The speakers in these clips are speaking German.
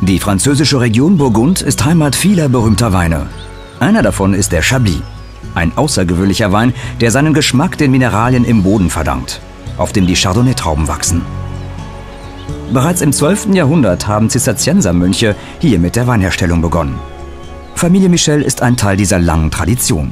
Die französische Region Burgund ist Heimat vieler berühmter Weine. Einer davon ist der Chablis. Ein außergewöhnlicher Wein, der seinen Geschmack den Mineralien im Boden verdankt, auf dem die Chardonnay-Trauben wachsen. Bereits im 12. Jahrhundert haben Zisterziensermönche hier mit der Weinherstellung begonnen. Familie Michel ist ein Teil dieser langen Tradition.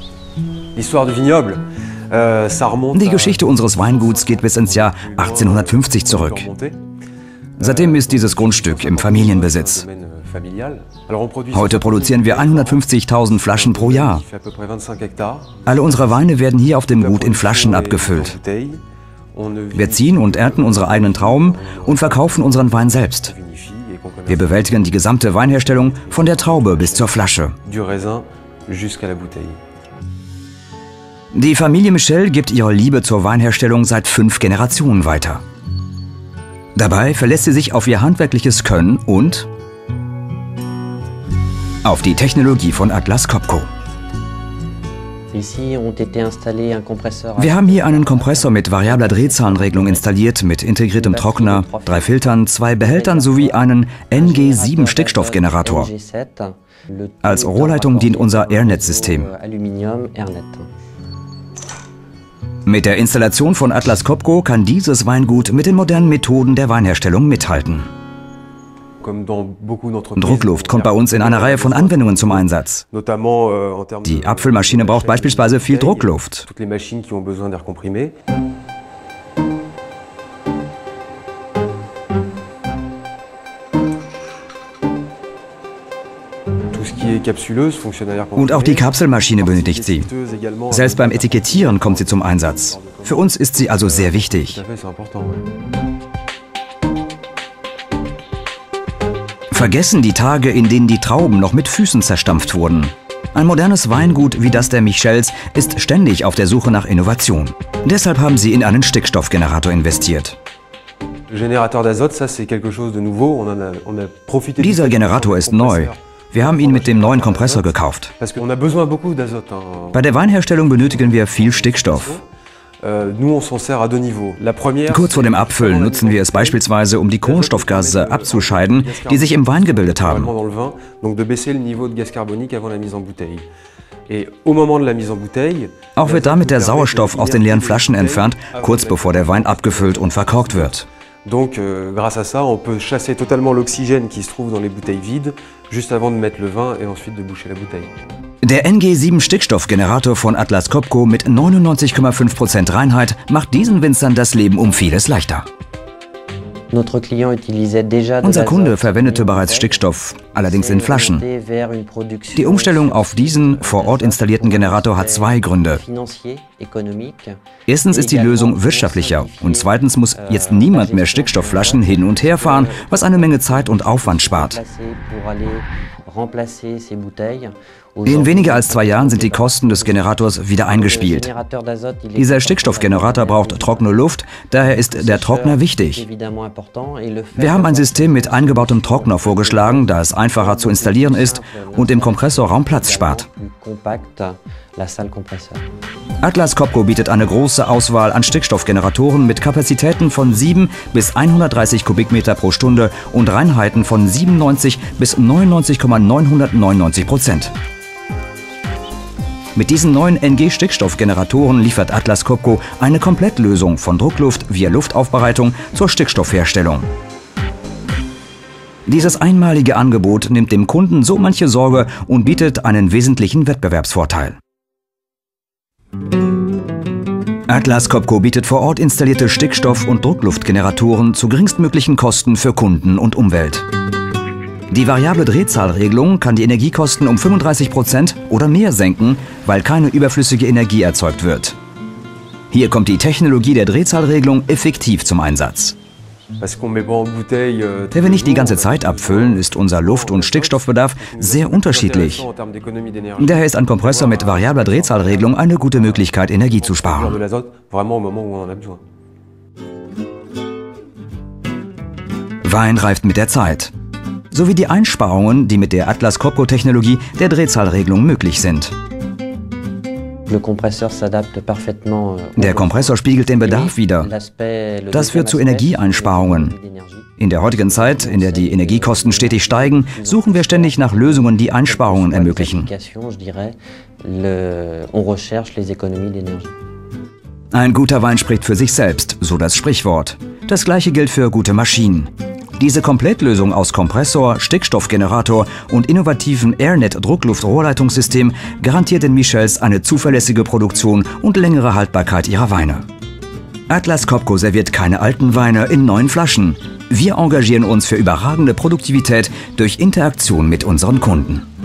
Die Geschichte unseres Weinguts geht bis ins Jahr 1850 zurück. Seitdem ist dieses Grundstück im Familienbesitz. Heute produzieren wir 150.000 Flaschen pro Jahr. Alle unsere Weine werden hier auf dem Gut in Flaschen abgefüllt. Wir ziehen und ernten unsere eigenen Trauben und verkaufen unseren Wein selbst. Wir bewältigen die gesamte Weinherstellung von der Traube bis zur Flasche. Die Familie Michel gibt ihre Liebe zur Weinherstellung seit 5 Generationen weiter. Dabei verlässt sie sich auf ihr handwerkliches Können und auf die Technologie von Atlas Copco. Wir haben hier einen Kompressor mit variabler Drehzahlregelung installiert, mit integriertem Trockner, 3 Filtern, 2 Behältern sowie einen NG7 Stickstoffgenerator. Als Rohrleitung dient unser Airnet-System. Mit der Installation von Atlas Copco kann dieses Weingut mit den modernen Methoden der Weinherstellung mithalten. Druckluft kommt bei uns in einer Reihe von Anwendungen zum Einsatz. Die Abfüllmaschine braucht beispielsweise viel Druckluft. Und auch die Kapselmaschine benötigt sie. Selbst beim Etikettieren kommt sie zum Einsatz. Für uns ist sie also sehr wichtig. Vergessen die Tage, in denen die Trauben noch mit Füßen zerstampft wurden. Ein modernes Weingut wie das der Michels ist ständig auf der Suche nach Innovation. Deshalb haben sie in einen Stickstoffgenerator investiert. Dieser Generator ist neu. Wir haben ihn mit dem neuen Kompressor gekauft. Bei der Weinherstellung benötigen wir viel Stickstoff. Kurz vor dem Abfüllen nutzen wir es beispielsweise, um die Kohlenstoffgase abzuscheiden, die sich im Wein gebildet haben. Auch wird damit der Sauerstoff aus den leeren Flaschen entfernt, kurz bevor der Wein abgefüllt und verkorkt wird. Donc, grâce à ça, on peut chasser totalement l'oxygène qui se trouve dans les bouteilles vides, juste avant de mettre le vin et ensuite de boucher la bouteille. Der NG7 Stickstoffgenerator von Atlas Copco mit 99,5% Reinheit macht diesen Winzern das Leben um vieles leichter. Unser Kunde verwendete bereits Stickstoff, allerdings in Flaschen. Die Umstellung auf diesen vor Ort installierten Generator hat 2 Gründe. Erstens ist die Lösung wirtschaftlicher und zweitens muss jetzt niemand mehr Stickstoffflaschen hin und her fahren, was eine Menge Zeit und Aufwand spart. In weniger als 2 Jahren sind die Kosten des Generators wieder eingespielt. Dieser Stickstoffgenerator braucht trockene Luft, daher ist der Trockner wichtig. Wir haben ein System mit eingebautem Trockner vorgeschlagen, da es einfacher zu installieren ist und im Kompressorraum Platz spart. Atlas Copco bietet eine große Auswahl an Stickstoffgeneratoren mit Kapazitäten von 7 bis 130 Kubikmeter pro Stunde und Reinheiten von 97 bis 99,999%. Mit diesen neuen NG-Stickstoffgeneratoren liefert Atlas Copco eine Komplettlösung von Druckluft via Luftaufbereitung zur Stickstoffherstellung. Dieses einmalige Angebot nimmt dem Kunden so manche Sorge und bietet einen wesentlichen Wettbewerbsvorteil. Atlas Copco bietet vor Ort installierte Stickstoff- und Druckluftgeneratoren zu geringstmöglichen Kosten für Kunden und Umwelt. Die variable Drehzahlregelung kann die Energiekosten um 35% oder mehr senken, weil keine überflüssige Energie erzeugt wird. Hier kommt die Technologie der Drehzahlregelung effektiv zum Einsatz. Da wir nicht die ganze Zeit abfüllen, ist unser Luft- und Stickstoffbedarf sehr unterschiedlich. Daher ist ein Kompressor mit variabler Drehzahlregelung eine gute Möglichkeit, Energie zu sparen. Wein reift mit der Zeit, sowie die Einsparungen, die mit der Atlas Copco-Technologie der Drehzahlregelung möglich sind. Der Kompressor spiegelt den Bedarf wider. Das führt zu Energieeinsparungen. In der heutigen Zeit, in der die Energiekosten stetig steigen, suchen wir ständig nach Lösungen, die Einsparungen ermöglichen. Ein guter Wein spricht für sich selbst, so das Sprichwort. Das gleiche gilt für gute Maschinen. Diese Komplettlösung aus Kompressor, Stickstoffgenerator und innovativen AirNet-Druckluft-Rohrleitungssystem garantiert den Michels eine zuverlässige Produktion und längere Haltbarkeit ihrer Weine. Atlas Copco serviert keine alten Weine in neuen Flaschen. Wir engagieren uns für überragende Produktivität durch Interaktion mit unseren Kunden.